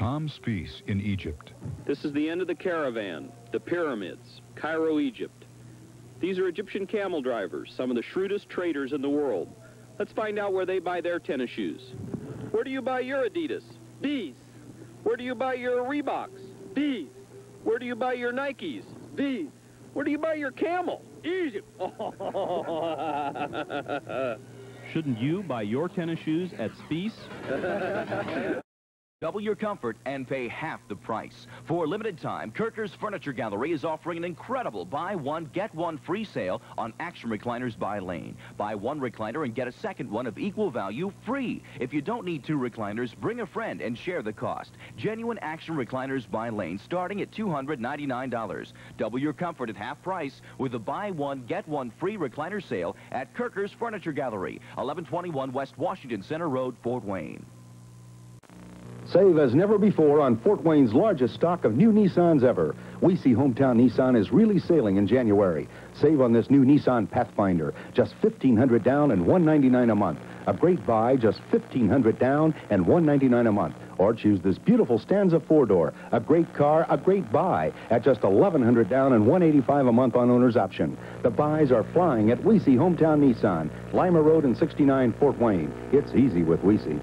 Tom Spiece in Egypt. This is the end of the caravan, the pyramids, Cairo, Egypt. These are Egyptian camel drivers, some of the shrewdest traders in the world. Let's find out where they buy their tennis shoes. Where do you buy your Adidas? Spiece. Where do you buy your Reeboks? Spiece. Where do you buy your Nikes? Spiece. Where do you buy your Camel? Egypt. Shouldn't you buy your tennis shoes at Spiece? Double your comfort and pay half the price. For a limited time, Kurker's Furniture Gallery is offering an incredible buy one, get one free sale on Action Recliners by Lane. Buy one recliner and get a second one of equal value free. If you don't need two recliners, bring a friend and share the cost. Genuine Action Recliners by Lane starting at $299. Double your comfort at half price with a buy one, get one free recliner sale at Kurker's Furniture Gallery, 1121 West Washington Center Road, Fort Wayne. Save as never before on Fort Wayne's largest stock of new Nissans ever. Wiese Hometown Nissan is really sailing in January. Save on this new Nissan Pathfinder, just $1,500 down and $199 a month. A great buy, just $1,500 down and $199 a month. Or choose this beautiful Stanza 4-door, a great car, a great buy at just $1,100 down and $185 a month on owner's option. The buys are flying at Wiese Hometown Nissan, Lima Road and 69 Fort Wayne. It's easy with Wiese.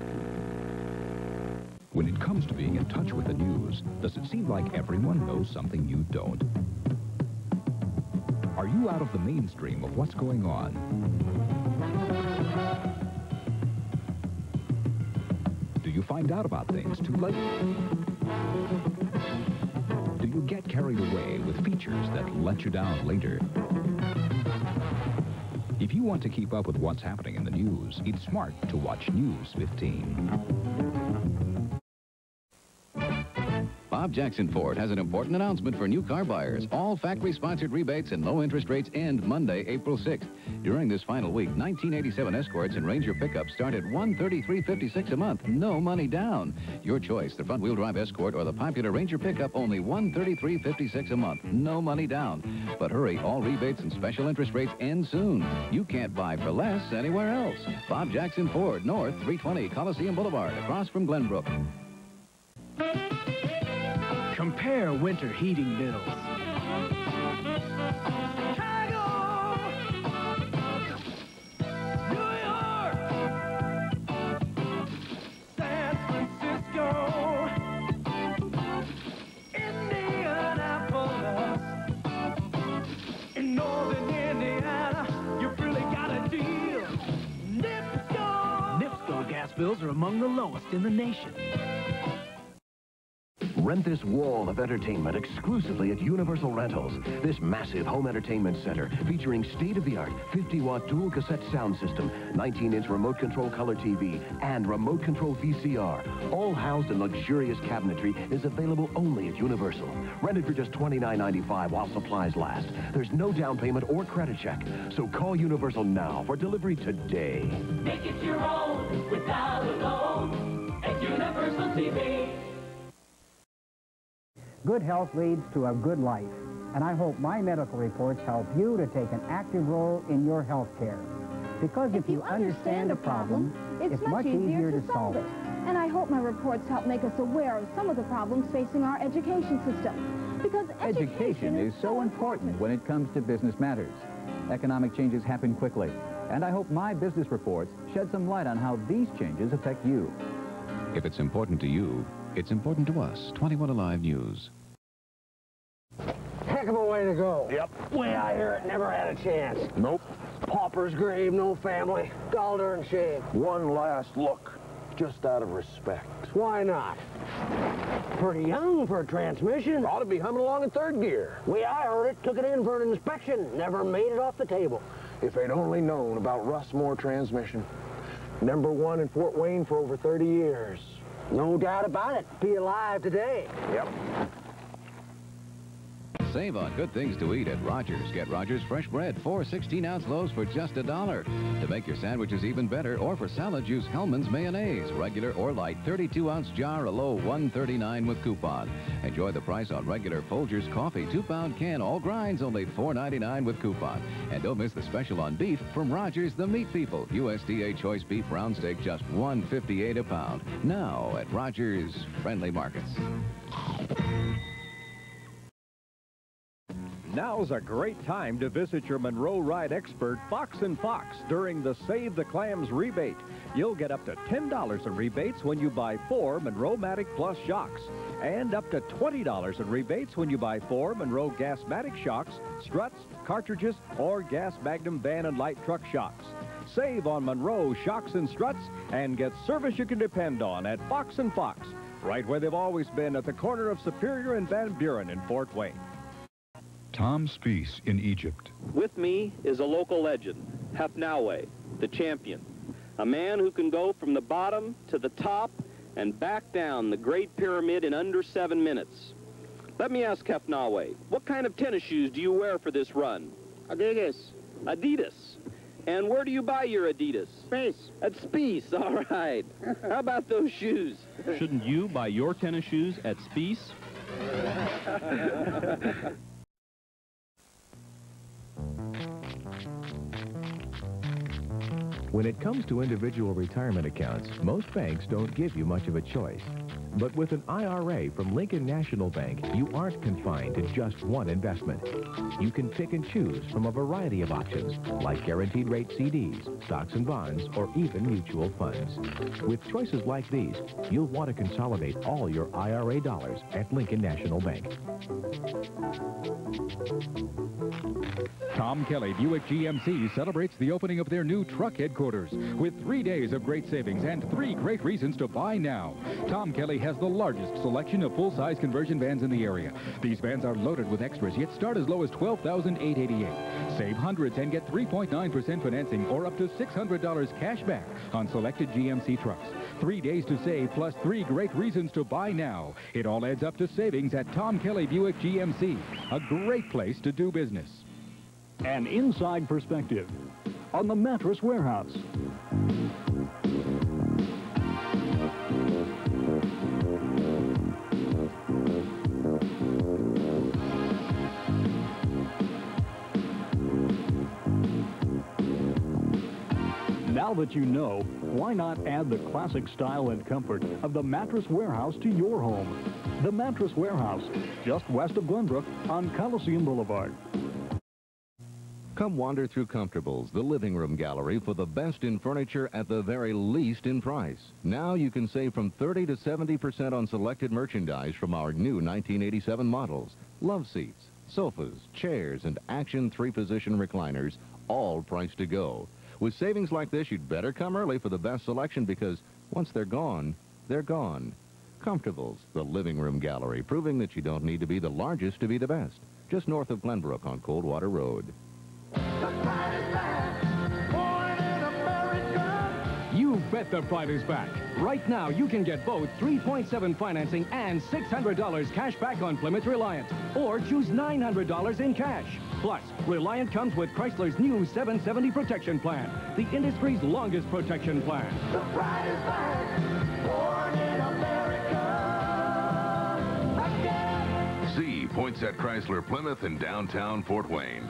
When it comes to being in touch with the news, does it seem like everyone knows something you don't? Are you out of the mainstream of what's going on? Do you find out about things too late? Do you get carried away with features that let you down later? If you want to keep up with what's happening in the news, it's smart to watch News 15. Bob Jackson Ford has an important announcement for new car buyers. All factory-sponsored rebates and low interest rates end Monday, April 6th. During this final week, 1987 Escorts and Ranger pickups start at $133.56 a month. No money down. Your choice, the front-wheel drive Escort or the popular Ranger pickup, only $133.56 a month. No money down. But hurry, all rebates and special interest rates end soon. You can't buy for less anywhere else. Bob Jackson Ford, North 320 Coliseum Boulevard, across from Glenbrook. Compare winter heating bills. Chicago, New York, San Francisco, Indianapolis, in northern Indiana, you really got a deal. NIPSCO gas bills are among the lowest in the nation. Rent this wall of entertainment exclusively at Universal Rentals. This massive home entertainment center featuring state-of-the-art 50-watt dual cassette sound system, 19-inch remote control color TV, and remote control VCR, all housed in luxurious cabinetry, is available only at Universal. Rented for just $29.95 while supplies last. There's no down payment or credit check, so call Universal now for delivery today. Make it your own without a loan at Universal TV. Good health leads to a good life, and I hope my medical reports help you to take an active role in your health care. Because if you understand a problem, it's much easier to solve it. And I hope my reports help make us aware of some of the problems facing our education system. Because education is so important when it comes to business matters. Economic changes happen quickly, and I hope my business reports shed some light on how these changes affect you. If it's important to you, it's important to us. 21 Alive News. Heck of a way to go. Yep. Way I hear it, never had a chance. Nope. Pauper's grave, no family. Gall darn shame. One last look, just out of respect. Why not? Pretty young for a transmission. Ought to be humming along in third gear. Way I heard it, took it in for an inspection. Never made it off the table. If they'd only known about Russ Moore transmission. #1 in Fort Wayne for over 30 years. No doubt about it. Be alive today. Yep. Save on good things to eat at Rogers. Get Rogers fresh bread, 4 16-ounce loaves for just $1. To make your sandwiches even better, or for salads, use Hellman's mayonnaise, regular or light, 32-ounce jar, a low $1.39 with coupon. Enjoy the price on regular Folgers coffee, 2-pound can, all grinds, only $4.99 with coupon. And don't miss the special on beef from Rogers, the meat people. USDA choice beef round steak, just $1.58 a pound. Now at Rogers Friendly Markets. Now's a great time to visit your Monroe Ride expert, Fox & Fox, during the Save the Clams rebate. You'll get up to $10 in rebates when you buy 4 Monroe-Matic Plus shocks, and up to $20 in rebates when you buy 4 Monroe Gas-Matic shocks, struts, cartridges, or Gas Magnum van and light truck shocks. Save on Monroe shocks and struts and get service you can depend on at Fox & Fox, right where they've always been, at the corner of Superior and Van Buren in Fort Wayne. Tom Spiece in Egypt. With me is a local legend, Hafnawe, the champion. A man who can go from the bottom to the top and back down the Great Pyramid in under 7 minutes. Let me ask Hafnawe, what kind of tennis shoes do you wear for this run? Adidas. Adidas. And where do you buy your Adidas? Spiece. At Spiece, all right. How about those shoes? Shouldn't you buy your tennis shoes at Spiece? When it comes to individual retirement accounts, most banks don't give you much of a choice. But with an IRA from Lincoln National Bank, you aren't confined to just one investment. You can pick and choose from a variety of options, like guaranteed rate CDs, stocks and bonds, or even mutual funds. With choices like these, you'll want to consolidate all your IRA dollars at Lincoln National Bank. Tom Kelley Buick GMC celebrates the opening of their new truck headquarters with 3 days of great savings and 3 great reasons to buy now. Tom Kelley has the largest selection of full-size conversion vans in the area. These vans are loaded with extras, yet start as low as $12,888. Save hundreds and get 3.9% financing or up to $600 cash back on selected GMC trucks. 3 days to save plus 3 great reasons to buy now. It all adds up to savings at Tom Kelley Buick GMC, a great place to do business. An inside perspective on the Mattress Warehouse. Now that you know, why not add the classic style and comfort of the Mattress Warehouse to your home? The Mattress Warehouse, just west of Glenbrook on Coliseum Boulevard. Come wander through Comfortables, the living room gallery, for the best in furniture at the very least in price. Now you can save from 30 to 70% on selected merchandise from our new 1987 models. Love seats, sofas, chairs, and action 3-position recliners, all priced to go. With savings like this, you'd better come early for the best selection, because once they're gone, they're gone. Comfortables, the living room gallery, proving that you don't need to be the largest to be the best. Just north of Glenbrook on Coldwater Road. You bet the pride is back. Right now, you can get both 3.7 financing and $600 cash back on Plymouth Reliant. Or choose $900 in cash. Plus, Reliant comes with Chrysler's new 770 protection plan, the industry's longest protection plan. The pride is back. Born in America. Again. See Poinsatte Chrysler Plymouth in downtown Fort Wayne.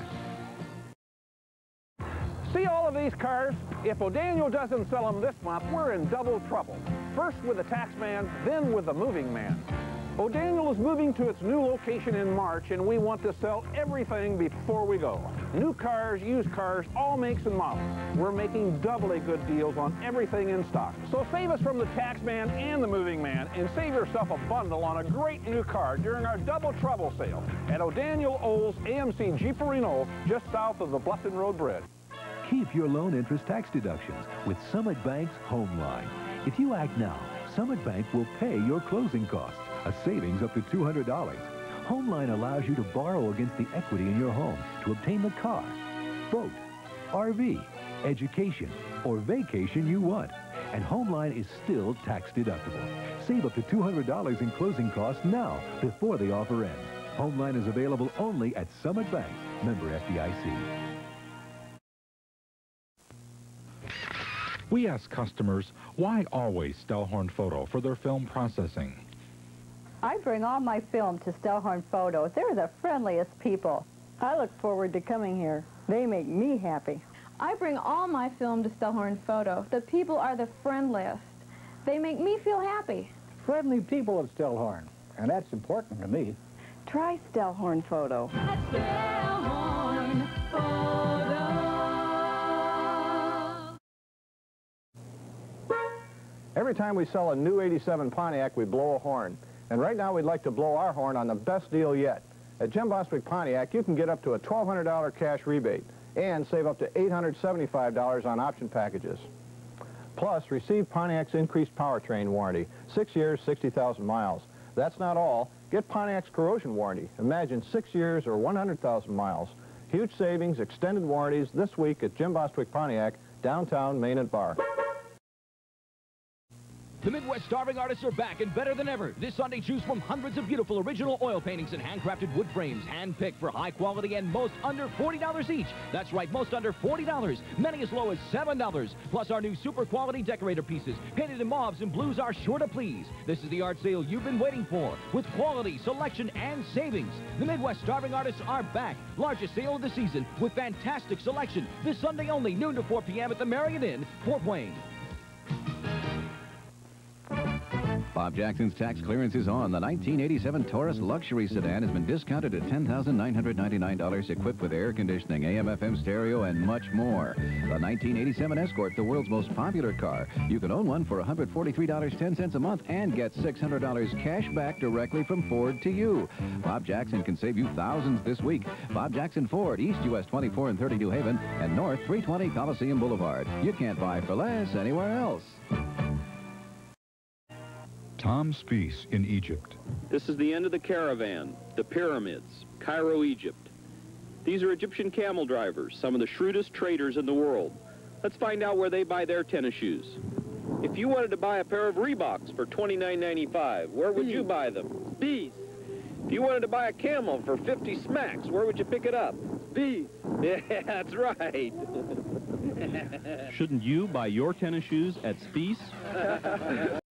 See all of these cars? If O'Daniel doesn't sell them this month, we're in double trouble. First with the tax man, then with the moving man. O'Daniel is moving to its new location in March, and we want to sell everything before we go. New cars, used cars, all makes and models. We're making doubly good deals on everything in stock. So save us from the tax man and the moving man, and save yourself a bundle on a great new car during our double trouble sale at O'Daniel Olds AMC Jeep Reno, just south of the Bluffton Road Bridge. Keep your loan interest tax deductions with Summit Bank's Home Line. If you act now, Summit Bank will pay your closing costs, a savings up to $200. Home Line allows you to borrow against the equity in your home to obtain the car, boat, RV, education, or vacation you want. And Home Line is still tax deductible. Save up to $200 in closing costs now before the offer ends. Homeline is available only at Summit Bank, member FDIC. We ask customers, why always Stellhorn Photo for their film processing? I bring all my film to Stellhorn Photo. They're the friendliest people. I look forward to coming here. They make me happy. I bring all my film to Stellhorn Photo. The people are the friendliest. They make me feel happy. Friendly people at Stellhorn, and that's important to me. Try Stellhorn Photo. Stellhorn Photo. Every time we sell a new 87 Pontiac, we blow a horn. And right now, we'd like to blow our horn on the best deal yet. At Jim Bostwick Pontiac, you can get up to a $1,200 cash rebate and save up to $875 on option packages. Plus, receive Pontiac's increased powertrain warranty, 6 years, 60,000 miles. That's not all. Get Pontiac's corrosion warranty. Imagine 6 years or 100,000 miles. Huge savings, extended warranties this week at Jim Bostwick Pontiac, downtown Main and Bar. The Midwest Starving Artists are back and better than ever. This Sunday, choose from hundreds of beautiful original oil paintings and handcrafted wood frames, hand-picked for high quality and most under $40 each. That's right, most under $40. Many as low as $7. Plus our new super quality decorator pieces, painted in mauves and blues, are sure to please. This is the art sale you've been waiting for, with quality, selection, and savings. The Midwest Starving Artists are back. Largest sale of the season with fantastic selection. This Sunday only, noon to 4 p.m. at the Marriott Inn, Fort Wayne. Bob Jackson's tax clearance is on. The 1987 Taurus luxury sedan has been discounted at $10,999, equipped with air conditioning, AM/FM stereo, and much more. The 1987 Escort, the world's most popular car. You can own one for $143.10 a month and get $600 cash back directly from Ford to you. Bob Jackson can save you thousands this week. Bob Jackson Ford, East US 24 and 30 New Haven, and North 320 Coliseum Boulevard. You can't buy for less anywhere else. Tom Spiece in Egypt. This is the end of the caravan, the pyramids, Cairo, Egypt. These are Egyptian camel drivers, some of the shrewdest traders in the world. Let's find out where they buy their tennis shoes. If you wanted to buy a pair of Reeboks for $29.95, where would you buy them? Spiece. If you wanted to buy a camel for 50 smacks, where would you pick it up? Spiece. Yeah, that's right. Shouldn't you buy your tennis shoes at Spiece?